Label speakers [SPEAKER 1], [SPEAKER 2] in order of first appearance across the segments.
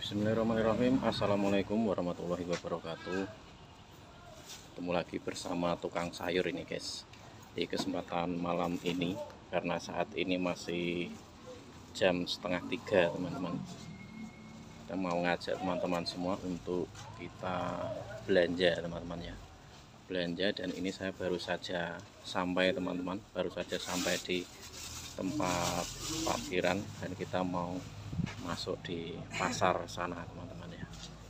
[SPEAKER 1] Bismillahirrahmanirrahim. Assalamualaikum warahmatullahi wabarakatuh. Ketemu lagi bersama tukang sayur ini guys, di kesempatan malam ini, karena saat ini masih jam setengah 3 teman-teman. Kita mau ngajak teman-teman semua untuk kita belanja teman-teman ya, belanja. Dan ini saya baru saja sampai teman-teman, baru saja sampai di tempat parkiran, dan kita mau masuk di pasar sana teman-teman ya.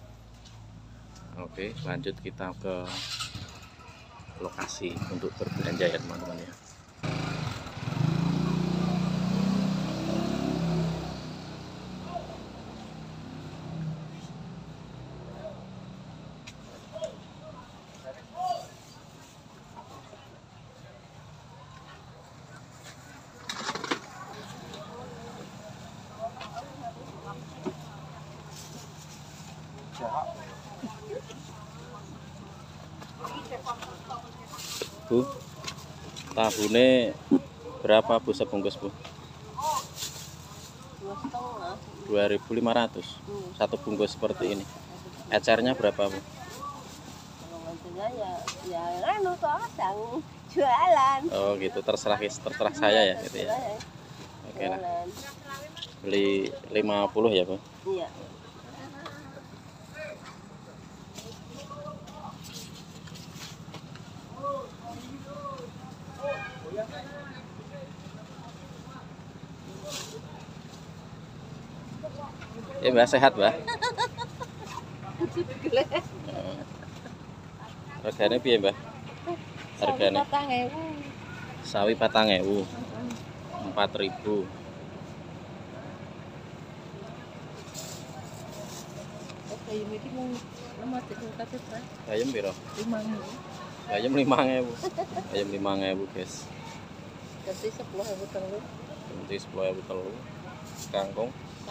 [SPEAKER 1] Oke, lanjut kita ke lokasi untuk berbelanja ya teman-teman ya. Bu, tahunnya berapa Bu sebungkus Bu? 2.500 satu bungkus seperti ini. Ecernya berapa Bu?
[SPEAKER 2] Jualan.
[SPEAKER 1] Oh gitu, terserah saya ya gitu ya. Oke lah, beli 50 ya Bu?
[SPEAKER 2] Iya.
[SPEAKER 1] Ya Mbak, sehat Mbak? Harganya piye Mbak? Harganya sawi 4.000, 4.000. Ayam piro? 5.000. Ayam 5.000. Ayam 5.000 guys.
[SPEAKER 2] Ganti 10.000 telur.
[SPEAKER 1] Ganti 10.000 telur. Kangkung.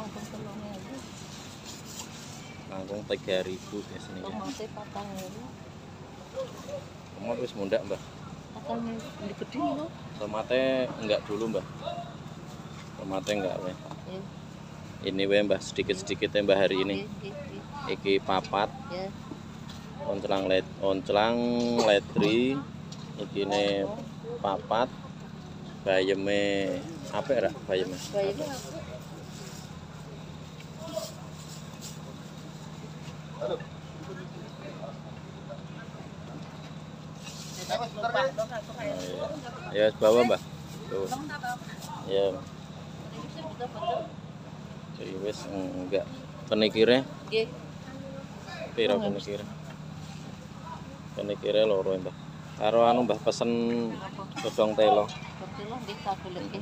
[SPEAKER 1] Kangkung 3.000 guys ini ya.
[SPEAKER 2] Tomatnya 4.000.
[SPEAKER 1] Tomat wis mundak Mbak.
[SPEAKER 2] 4.000 di gede loh.
[SPEAKER 1] Tomatnya enggak dulu Mbak. Tomatnya enggak weh. Ini weh Mbak, sedikit-sedikit ya Mbak hari ini. Iki papat.
[SPEAKER 2] Ya.
[SPEAKER 1] Onclang ledri. Iki ne papat. Bayeme apa ya bayeme?
[SPEAKER 2] Bayarnya
[SPEAKER 1] Ya bawa Mbak. Tuh. Ya. Jadi wes enggak penikirnya.
[SPEAKER 2] nggih.
[SPEAKER 1] Piro penikirnya? Penikirnya loro Mbak. Karo anu Mbah pesen godhong telo.
[SPEAKER 2] Kilo nggih tak goleki.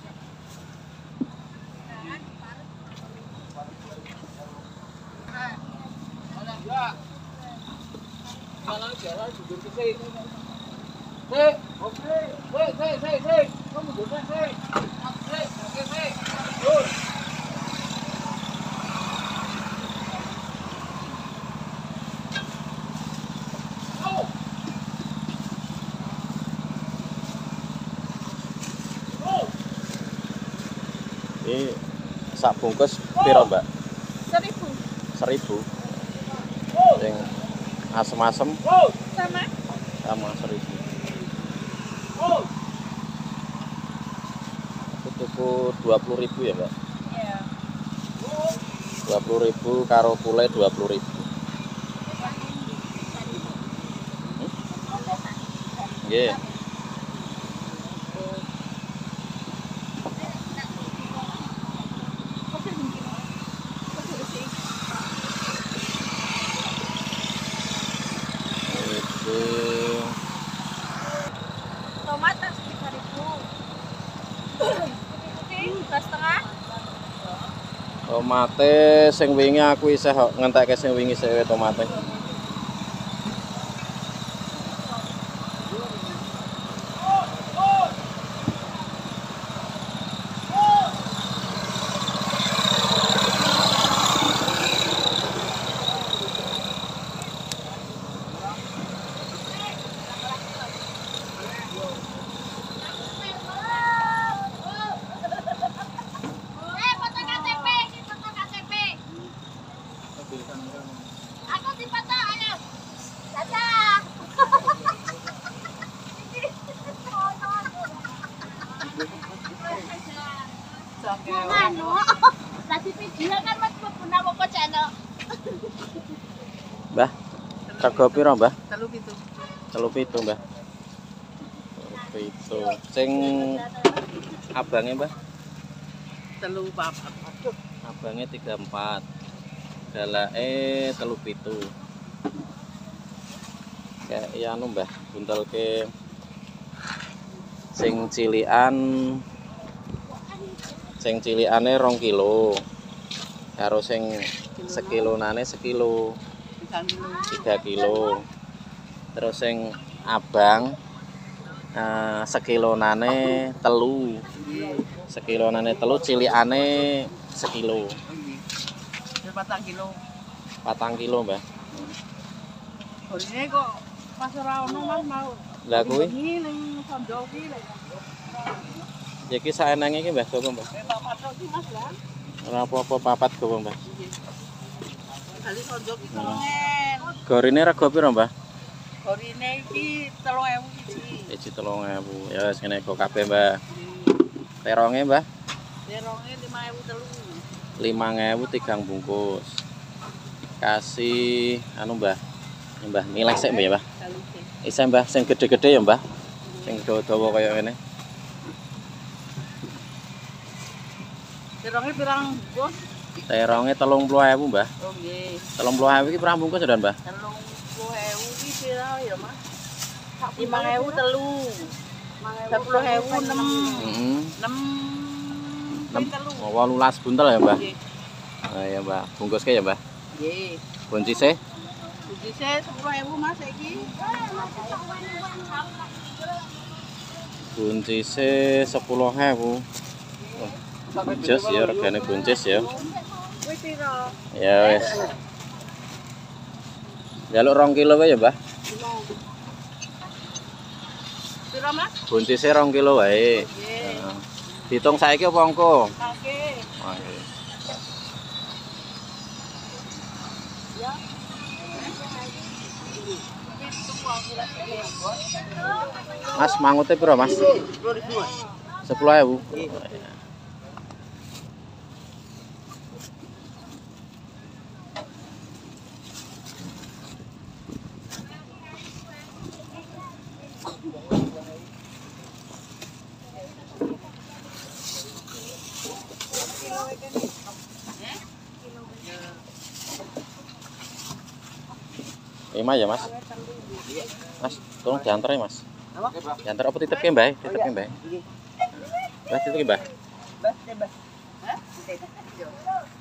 [SPEAKER 1] Ini sak bungkus piro Mbak?
[SPEAKER 2] 1.000.
[SPEAKER 1] 1.000. Yang asem-asem sama 1.000. Aku tuku 20.000 ya Mbak?
[SPEAKER 2] Iya.
[SPEAKER 1] 20.000 karo kule 20.000. Nggih.
[SPEAKER 2] Tomat 3.000. Setengah.
[SPEAKER 1] Tomate sing wingi aku isih ngentekke sing wingi sewe tomate. Rego piro, Mbah?
[SPEAKER 2] 37.
[SPEAKER 1] 37, Mbah. 37. Sing abangnya, Mbah?
[SPEAKER 2] 34.
[SPEAKER 1] Abangnya 34. Galake 37. Kayak ya anu, Mbah, buntel ke sing cilikan. Sing cilikane 2 kilo. Karo sing sekilonane sekilo. 3 kilo. Terus sing abang sekilonane telu. Sekilonane telu, cilikane sekilo.
[SPEAKER 2] 4 kilo.
[SPEAKER 1] 4 kilo, Mbah.
[SPEAKER 2] Gorine kok pas ora ono Mas mau.
[SPEAKER 1] Lah kuwi
[SPEAKER 2] Iki ning Sondo iki lek.
[SPEAKER 1] iki saenenge iki, Mbah, gowo, Mbah.
[SPEAKER 2] Bapak tok iki Mas lah.
[SPEAKER 1] Ora apa-apa papat gowo, Mbah.
[SPEAKER 2] Kali Sondo iki 3.000.
[SPEAKER 1] Gorine rego piro, Mbah?
[SPEAKER 2] Gorine iki 3.000 iki.
[SPEAKER 1] Iki 3.000. Ya wis ngene kok kabeh, Mbah. Teronge, Mbah?
[SPEAKER 2] Terongnya 5.000 telu.
[SPEAKER 1] 5.000 3 bungkus. Kasih anu, Mbah. Mbah, nilai sik, Mbah, ya, Mbah. Isa, Mbah, sing gede-gede ya, Mbah. Sing dawa-dawa kaya ngene.
[SPEAKER 2] Terongnya pirang bungkus?
[SPEAKER 1] Teronge 30.000, Mbah.
[SPEAKER 2] Oh nggih.
[SPEAKER 1] 30.000 iki pirang bungkus ya, Mbah?
[SPEAKER 2] 30.000 iki pira ya, Mas? 5.000 telu. 10.000 6.
[SPEAKER 1] Heeh.
[SPEAKER 2] 6 telu.
[SPEAKER 1] 18 buntel ya, Mbah?
[SPEAKER 2] Nggih.
[SPEAKER 1] Ah ya, Mbah. Bungkuske ya, Mbah.
[SPEAKER 2] Nggih.
[SPEAKER 1] Kuncise
[SPEAKER 2] Bungkuse 10.000 Mas iki.
[SPEAKER 1] Kuncise 10.000. Jos ya regane buncis ya.
[SPEAKER 2] Kuwi pira?
[SPEAKER 1] Ya wis. Jaluk 2 kilo wae ya, Mbah.
[SPEAKER 2] Pira Mas?
[SPEAKER 1] Buncise 2 kilo wae.
[SPEAKER 2] Nggih.
[SPEAKER 1] Heeh. Ditung saiki apa engko?
[SPEAKER 2] Oke.
[SPEAKER 1] Oke.
[SPEAKER 2] Ya.
[SPEAKER 1] Mas, mangute piro, Mas?
[SPEAKER 2] 10.000 Mas.
[SPEAKER 1] 10.000. Lima ya, Mas? Mas, tolong diantar ya, Mas. Diantar apa titip ke, Mbah? Titip ke, Mbah. Mbah, titip ke, Mbah.
[SPEAKER 2] Bas, bas. Hah?